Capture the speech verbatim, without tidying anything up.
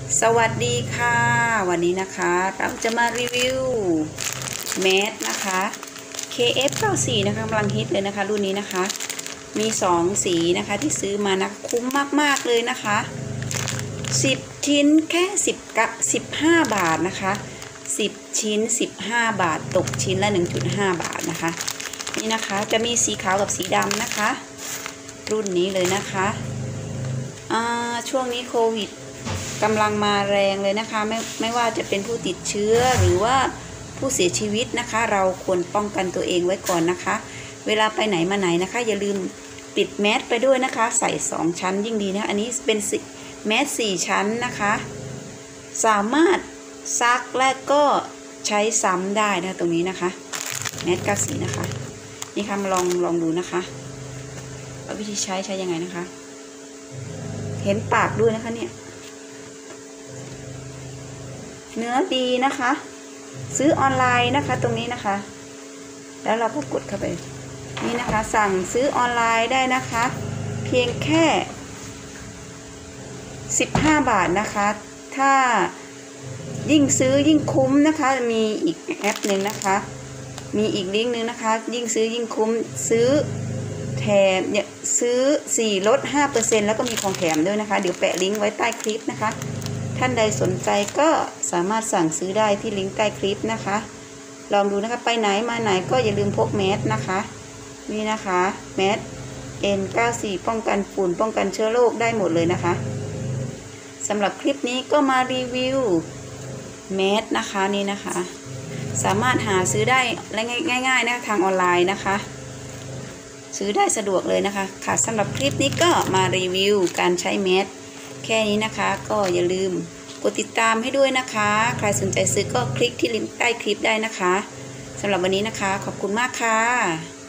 สวัสดีค่ะวันนี้นะคะเราจะมารีวิวแมสนะคะ เค เอฟ เก้าสิบสี่ นะคะกำลังฮิตเลยนะคะรุ่นนี้นะคะมีสองสีนะคะที่ซื้อมานะคุ้มมากๆเลยนะคะสิบชิ้นแค่สิบกับสิบห้าบาทนะคะสิบชิ้นสิบห้าบาทตกชิ้นละ หนึ่งจุดห้า บาทนะคะนี่นะคะจะมีสีขาวกับสีดำนะคะรุ่นนี้เลยนะคะช่วงนี้โควิดกำลังมาแรงเลยนะคะไม่ไม่ว่าจะเป็นผู้ติดเชื้อหรือว่าผู้เสียชีวิตนะคะเราควรป้องกันตัวเองไว้ก่อนนะคะเวลาไปไหนมาไหนนะคะอย่าลืมติดแมสไปด้วยนะคะใส่สองชั้นยิ่งดีนะอันนี้เป็นแมสสี่ชั้นนะคะสามารถซักและก็ใช้ซ้ำได้นะตรงนี้นะคะแมสเก้าสีนะคะนี่ค่ะมาลองลองดูนะคะว่าวิธีใช้ใช้ยังไงนะคะเห็นปากด้วยนะคะเนี่ยเนื้อดีนะคะซื้อออนไลน์นะคะตรงนี้นะคะแล้วเราก็กดเข้าไปนี่นะคะสั่งซื้อออนไลน์ได้นะคะเพียงแค่สิบห้าบาทนะคะถ้ายิ่งซื้อยิ่งคุ้มนะคะมีอีกแอปหนึ่งนะคะมีอีกลิงก์หนึ่งนะคะยิ่งซื้อยิ่งคุ้มซื้อแถมเนี่ยซื้อสี่ลด ห้าเปอร์เซ็นต์ แล้วก็มีของแถมด้วยนะคะเดี๋ยวแปะลิงก์ไว้ใต้คลิปนะคะท่านใดสนใจก็สามารถสั่งซื้อได้ที่ลิงก์ใต้คลิปนะคะลองดูนะคะไปไหนมาไหนก็อย่าลืมพกแมสนะคะนี่นะคะแมส เอ็น เก้าสิบสี่ ป้องกันฝุ่นป้องกันเชื้อโรคได้หมดเลยนะคะสำหรับคลิปนี้ก็มารีวิวแมสนะคะนี่นะคะสามารถหาซื้อได้ง่ายๆนะคะทางออนไลน์นะคะซื้อได้สะดวกเลยนะคะค่ะสำหรับคลิปนี้ก็มารีวิวการใช้แมสแค่นี้นะคะก็อย่าลืมกดติดตามให้ด้วยนะคะใครสนใจซื้อก็คลิกที่ลิงก์ใต้คลิปได้นะคะสำหรับวันนี้นะคะขอบคุณมากค่ะ